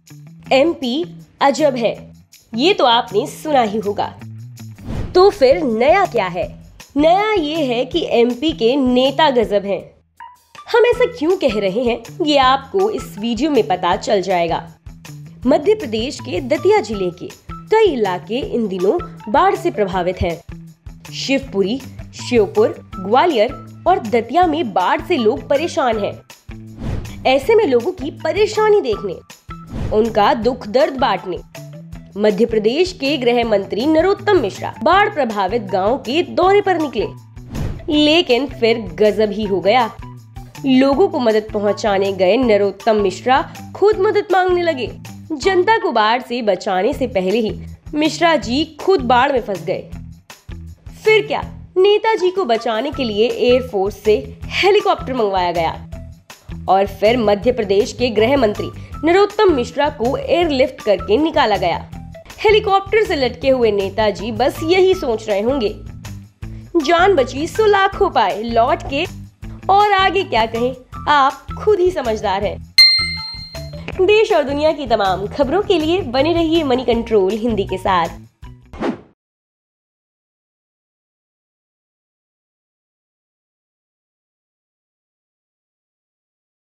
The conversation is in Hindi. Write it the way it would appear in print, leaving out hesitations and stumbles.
एमपी अजब है, ये तो आपने सुना ही होगा। तो फिर नया क्या है? नया ये है कि एमपी के नेता गजब हैं। हम ऐसा क्यों कह रहे हैं, ये आपको इस वीडियो में पता चल जाएगा। मध्य प्रदेश के दतिया जिले के कई इलाके इन दिनों बाढ़ से प्रभावित हैं। शिवपुरी, श्योपुर, ग्वालियर और दतिया में बाढ़ से लोग परेशान हैं। ऐसे में लोगों की परेशानी देखने, उनका दुख दर्द बांटने मध्य प्रदेश के गृह मंत्री नरोत्तम मिश्रा बाढ़ प्रभावित गांव के दौरे पर निकले। लेकिन फिर गजब ही हो गया। लोगों को मदद पहुंचाने गए नरोत्तम मिश्रा खुद मदद मांगने लगे। जनता को बाढ़ से बचाने से पहले ही मिश्रा जी खुद बाढ़ में फंस गए। फिर क्या, नेताजी को बचाने के लिए एयरफोर्स से हेलीकॉप्टर मंगवाया गया और फिर मध्य प्रदेश के गृह मंत्री नरोत्तम मिश्रा को एयरलिफ्ट करके निकाला गया। हेलीकॉप्टर से लटके हुए नेताजी बस यही सोच रहे होंगे, जान बची सो लाखों पाए लौट के। और आगे क्या कहें, आप खुद ही समझदार हैं। देश और दुनिया की तमाम खबरों के लिए बने रहिए मनी कंट्रोल हिंदी के साथ।